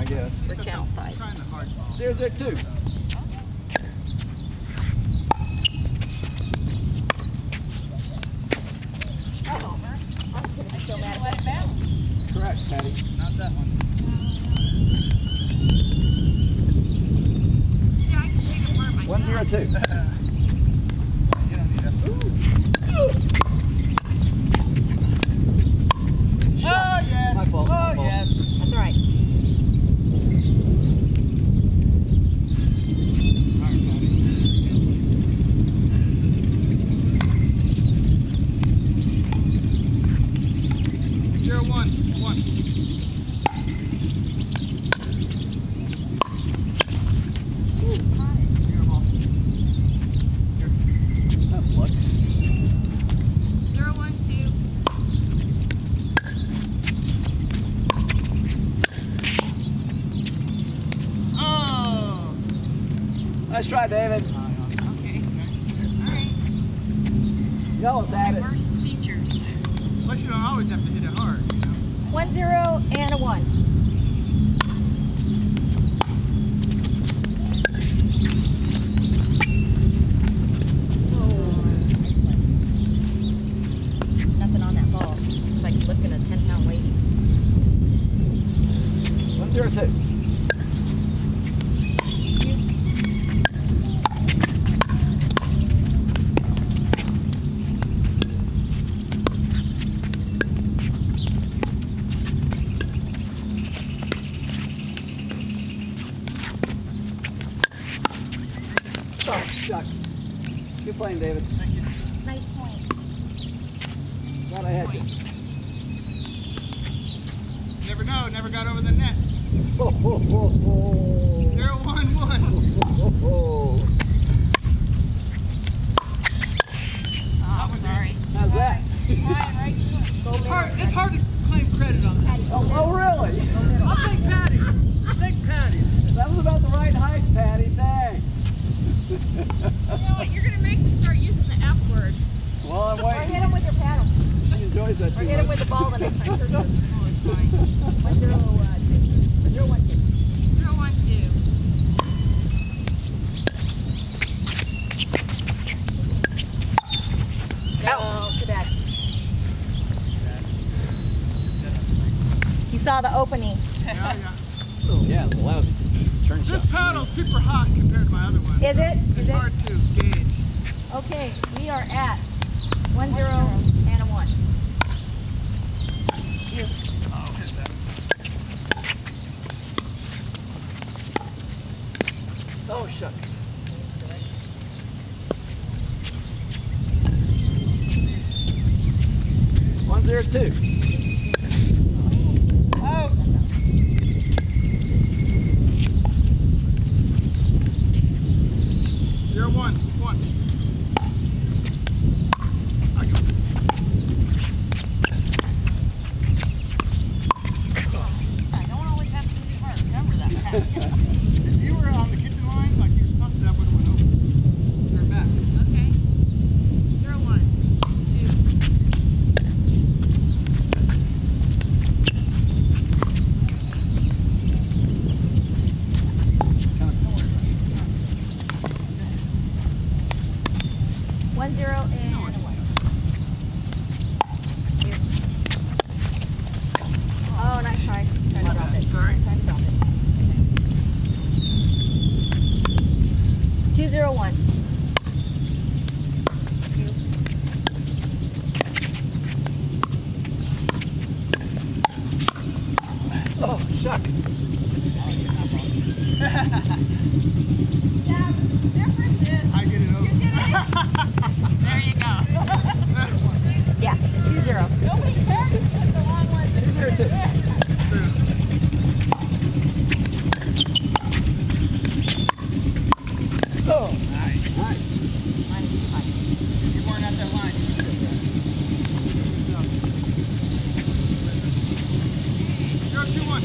guess. For channel side. 002. I still mad at that. Correct, Patty. Not that one. Yeah, I can take it apart myself. 102. You don't need that. Oh, yes. My fault. Oh, yes. That's all right. Nice try, David. Okay. All right. You almost had it. Worst features. Plus, you don't always have to hit it hard, you know? 1 0 and a 1. Nothing on that ball. It's like lifting a 10-pound weight. 102. Oh, shucks. Good playing, David. Thank you. Nice point. Glad I had you. Never know, never got over the net. Oh, oh, oh, oh. 0-1-1. Oh, oh, oh. Oh, sorry. How's that? It's hard to claim credit on that. Oh, really? I'll take Patty. Take Patty. That was about the right height, Patty. Thanks. You know what? You're going to make me start using the F word. Well, I'm Or waiting. hit him with your paddle. She enjoys that too Or hit him much. with the ball the next time. Sure, sure. Oh, it's fine. 1 0 2. 0 1 2. 0 1 2. No, too bad. He saw the opening. Yeah. Oh, yeah, it's allowed to turn This shot. paddle's super hot compared to my other one. Is it? It's hard to gauge. Okay, we are at 1 0 and a 1. You. I'll hit that. Oh, shucks. One 0-2. Out. 0-1-1. If you were on the kitchen line, like you were supposed to, that would have went over. You're back. Okay. 0 1 2. 1 0 and a 1. Oh, nice try. Try to drop it. Sorry. Try to drop it. 2 0 1. Oh, shucks. Yeah, the difference is I get it over. there you go. Yeah, 2 0. Nobody cares if it's the long one. 2 0-2. Oh, nice. Nice. If you weren't at that line, you would have hit that. 0-2-1.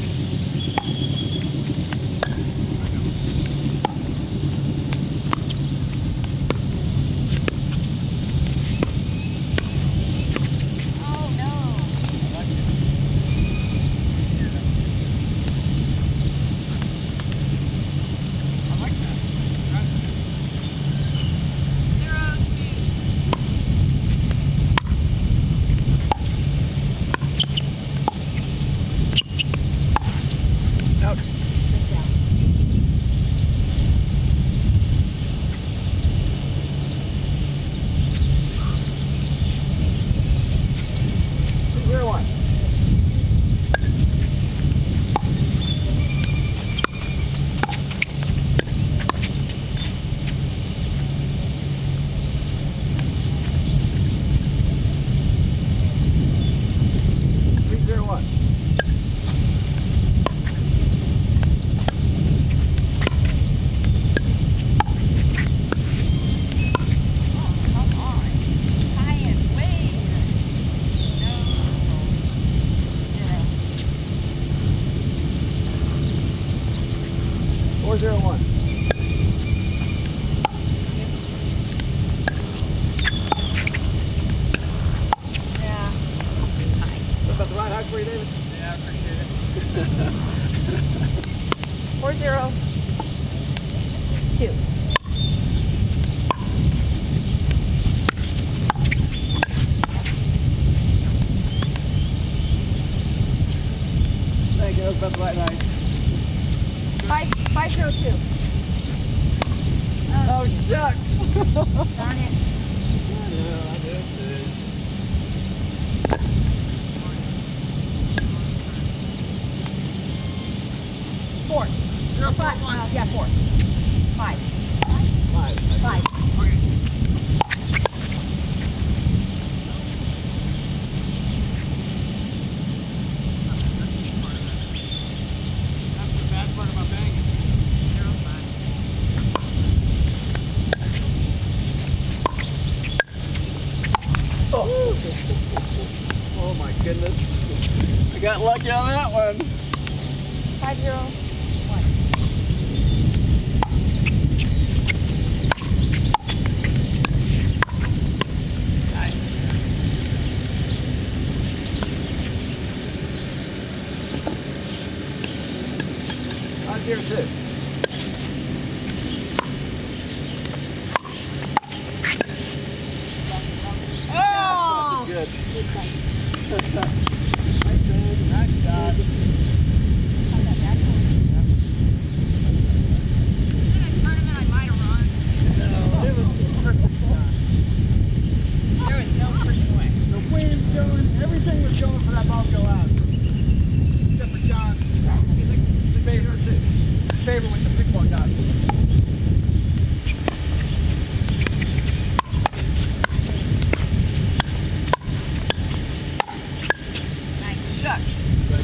401. Yeah. What about the right height for you, David? Yeah, I appreciate it. 402. Thank you. What about the right height? 502. Oh, shucks. Darn it. Yeah, I did too. Four. Zero, four, Five. one. Yeah, 4. 5. 5. 5. Okay. That's the bad part about banging. Zero's fine. Oh. Oh my goodness. I got lucky on that one. 501. Nice. 502. Oh! Good. Good sight. Nice shot. How's that bad? In a tournament, I might have run. No, it was a perfect shot. There was no freaking way. The wind's going, everything was going for that ball to go out. Except for John. He's like the favorite with the pickleball guy. Shucks.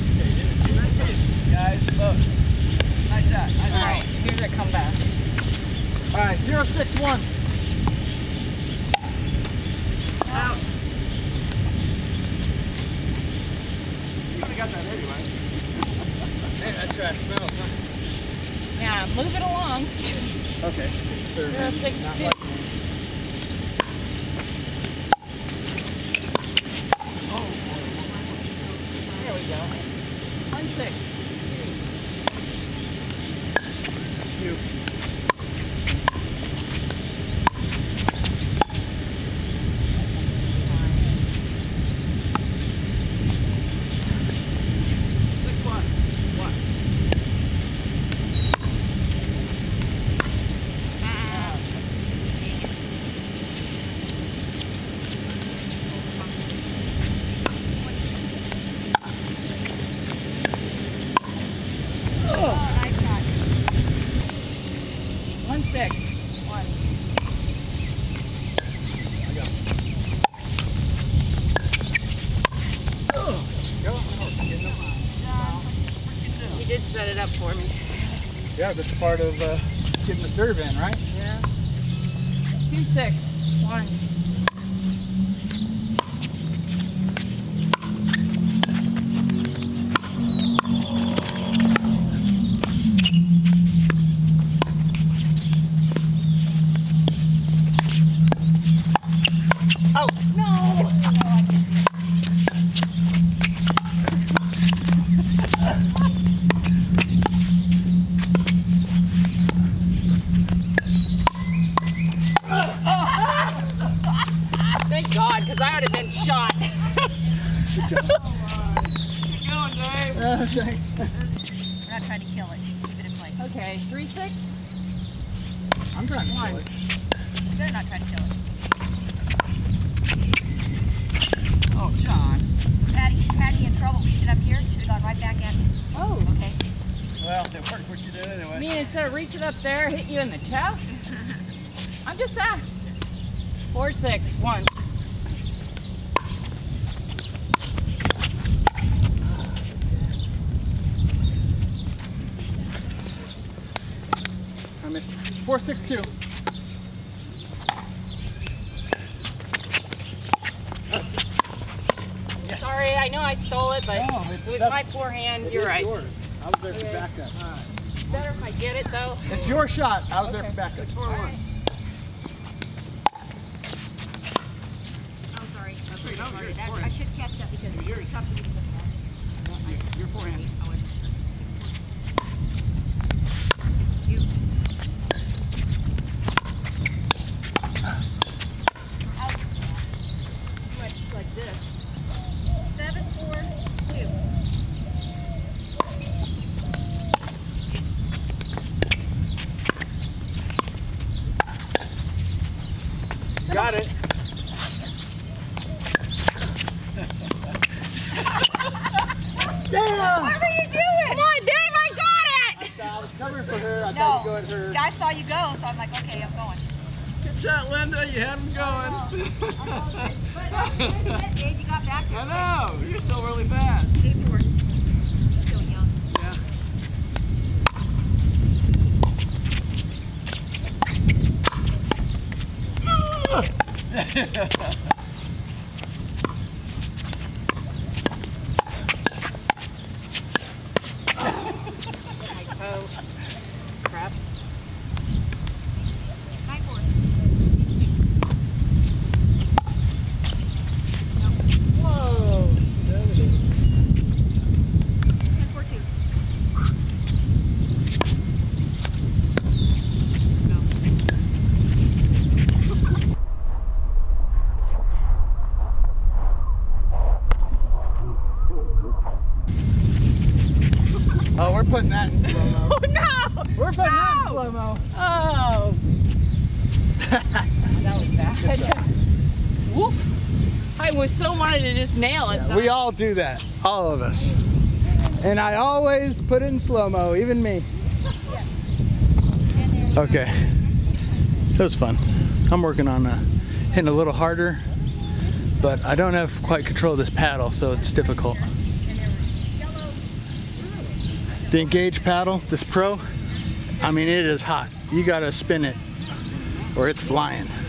Guys, look. Nice shot. Nice All ball. right, here's a comeback. All right, 061. Out. You could have got that anyway. Man, that trash smells, huh? Yeah, move it along. Okay. Sir, man. 062. Not like me. There we go. 16. You. Oh, nice shot. 161. I got it. Oh, go. He did set it up for me. Yeah, that's part of getting the serve in, right? Yeah. 261. Oh, no! Thank God, because I would have been shot. Good job. Keep going, Dave. Thanks. We're not trying to kill it, just keep it in place. Okay, 3-6. I'm trying to One. kill it. They're not trying to kill it. Oh, John. Patty in trouble. Reach it up here. Should have gone right back at me. Oh, okay. Well, it worked what you did anyway. I mean, instead of reaching up there, hit you in the chest. I'm just saying. 461. I missed 462. Sorry, I know I stole it, but No, it was my forehand. You're right. Yours. I I was there for backup. Better if I get it though. It's your shot. I was there for backup. 6-4-1. Oh, sorry. That's right. No, Sorry. you're That, I forehand. should catch that because it's Yours. tough to get the ball. Your forehand. Oh, it's... You. Like this. 7-4-2. Got it. Damn! What were you doing? Come on, Dave, I got it! I was covering for her. I No, thought you'd go at her. I saw you go, so I'm like, okay, I'm going. Good shot, Linda. You had him going. Dave, you got back there. I know. You're still really fast. 8-4. Still young. Yeah. My toe. Crap. 9-4. Whoa! 10-4-2. Oh, we're putting that in slow-mo. Oh no! We're putting that in slow-mo. Oh! That was bad. Woof! I was so wanted to just nail it. We all do that. All of us. And I always put it in slow-mo, even me. Okay. That was fun. I'm working on hitting a little harder, but I don't have quite control of this paddle, so it's difficult. The Engage paddle, this Pro, I mean, it is hot. You gotta spin it or it's flying.